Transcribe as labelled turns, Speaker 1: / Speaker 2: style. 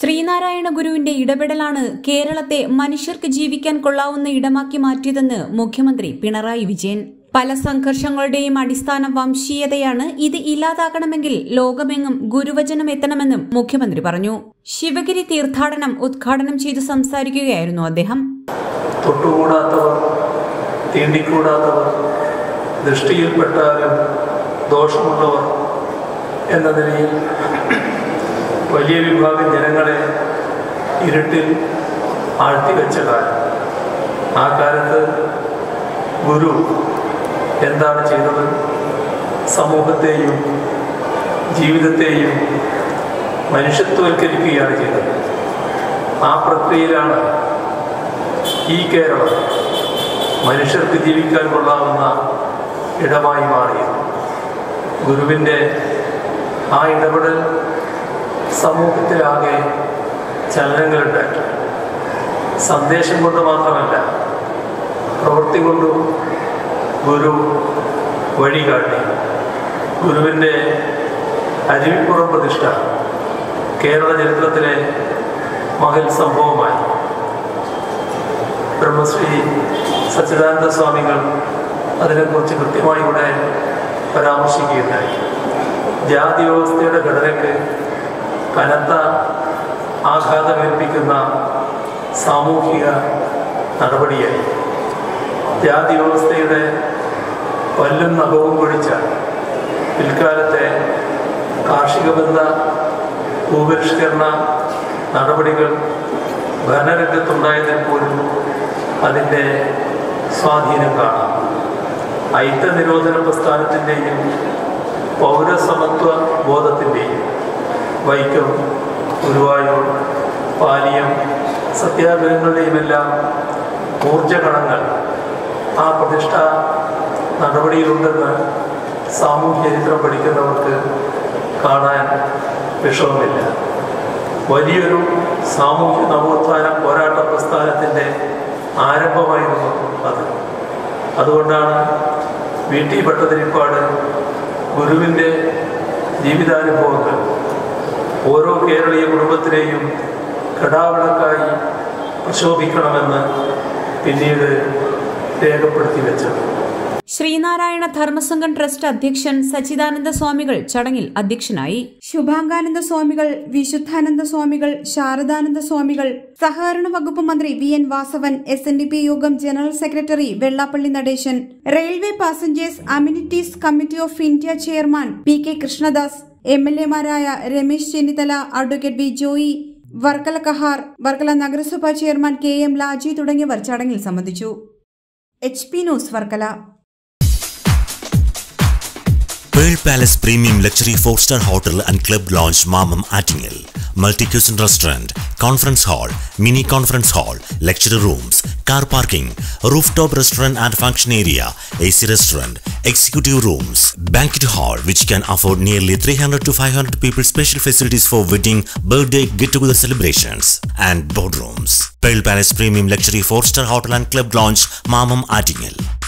Speaker 1: ശ്രീനാരായണ ഗുരുവിന്റെ ഇടപെടലാണ് കേരളത്തെ മനുഷ്യർക്ക് ജീവിക്കാൻ കൊള്ളാവുന്ന ഇടമാക്കി മാറ്റിയതെന്ന് മുഖ്യമന്ത്രി പിണറായി വിജയൻ. പല സംഘർഷങ്ങളുടെയും അടിസ്ഥാനം വംശീയതയാണ്. ഇത് ഇല്ലാതാക്കണമെങ്കിൽ ലോകമെങ്ങും ഗുരുവചനം എത്തണമെന്നും മുഖ്യമന്ത്രി പറഞ്ഞു. ശിവഗിരി തീർത്ഥാടനം ഉദ്ഘാടനം ചെയ്തു സംസാരിക്കുകയായിരുന്നു അദ്ദേഹം.
Speaker 2: തൊട്ടുകൂടാത്തവർ, തീണ്ടിക്കൂടാത്തവർ, ദൃഷ്ടിയിൽപ്പെട്ടാലും ദോഷമുള്ളവർ എന്ന നിലയിൽ വലിയ വിഭാഗം ജനങ്ങളെ ഇരുട്ടിൽ ആഴ്ത്തിവെച്ച കാലം. ആ കാലത്ത് ഗുരു എന്താണ് ചെയ്തത്? സമൂഹത്തെയും ജീവിതത്തെയും മനുഷ്യത്വവൽക്കരിക്കുകയാണ് ചെയ്തത്. ആ പ്രക്രിയയിലാണ് ഈ കേരളം മനുഷ്യർക്ക് ജീവിക്കാൻ കൊള്ളാവുന്ന ഇടമായി മാറിയത്. ഗുരുവിൻ്റെ ആ ഇടപെടൽ സമൂഹത്തിലാകെ ചലനങ്ങളുണ്ടാക്കി. സന്ദേശം കൊണ്ട് മാത്രമല്ല, പ്രവൃത്തി കൊണ്ടും ഗുരു വഴികാട്ടി. ഗുരുവിൻ്റെ അരുവിപ്പുറം പ്രതിഷ്ഠ കേരള ചരിത്രത്തിലെ മഹൽ സംഭവമായി. ബ്രഹ്മശ്രീ സച്ചിദാനന്ദ സ്വാമികൾ അതിനെക്കുറിച്ച് കൃത്യമായി ഇവിടെ പരാമർശിക്കുകയുണ്ടായി. ജാതി വ്യവസ്ഥയുടെ ഘടനയ്ക്ക് കനത്ത ആഘാതമേൽപ്പിക്കുന്ന സാമൂഹിക നടപടിയായി. ജാതി വ്യവസ്ഥയുടെ പല്ലും നഖവും പൊഴിച്ച പിൽക്കാലത്തെ കാർഷിക ബന്ധ ഭൂപരിഷ്കരണ നടപടികൾ ഭരണരംഗത്തുണ്ടായതിൽ പോലും അതിൻ്റെ സ്വാധീനം കാണാം. അയിത്ത നിരോധന പ്രസ്ഥാനത്തിൻ്റെയും പൗരസമത്വ ബോധത്തിൻ്റെയും വൈക്കം, ഗുരുവായൂർ, പാലിയം സത്യാഗ്രഹങ്ങളുടെയുമെല്ലാം ഊർജകണങ്ങൾ ആ പ്രതിഷ്ഠ നടപടിയിലുണ്ടെന്ന് സാമൂഹ്യ ചരിത്രം പഠിക്കുന്നവർക്ക് കാണാൻ വിഷമമില്ല. വലിയൊരു സാമൂഹ്യ നവോത്ഥാന പോരാട്ട പ്രസ്ഥാനത്തിൻ്റെ ആരംഭമായിരുന്നു അത്. അതുകൊണ്ടാണ് വി.ടി. ഭട്ടതിരിപ്പാട് ഗുരുവിൻ്റെ ജീവിതാനുഭവങ്ങൾ ഓരോ കേരളീയ കുടുംബത്തിലെയും കടാവിളക്കായി പ്രശോഭിക്കണമെന്ന് പിന്നീട് രേഖപ്പെടുത്തി വെച്ചത്.
Speaker 1: ശ്രീനാരായണ ധർമ്മസംഘം ട്രസ്റ്റ് അധ്യക്ഷൻ സച്ചിദാനന്ദ സ്വാമികൾ ചടങ്ങിൽ അധ്യക്ഷനായി. ശുഭാംഗാനന്ദ സ്വാമികൾ, വിശുദ്ധാനന്ദ സ്വാമികൾ, ശാരദാനന്ദ സ്വാമികൾ, സഹകരണ വകുപ്പ് മന്ത്രി വി.എൻ. വാസവൻ, SNDP യോഗം general secretary Vellappally Natesan, railway passengers amenities committee of India chairman P.K. Krishnadas, MLA-മാരായ രമേശ് ചെന്നിത്തല, അഡ്വക്കേറ്റ് വി. ജോയി, വർക്കല കഹാർ, വർക്കല നഗരസഭാ ചെയർമാൻ K.M. ലാജി തുടങ്ങിയവർ ചടങ്ങിൽ സംബന്ധിച്ചു. HP news Varkala.
Speaker 3: Pearl Palace Premium Luxury 4-star Hotel and Club Lounge Mamam Attingel. Multi-cuisine restaurant, conference hall, mini conference hall, lecture rooms, car parking, rooftop restaurant and function area, AC restaurant, executive rooms, banquet hall which can afford nearly 300 to 500 people. Special facilities for wedding, birthday, get-together celebrations and boardrooms. Pearl Palace Premium Luxury 4-star Hotel and Club Lounge Mamam Attingel.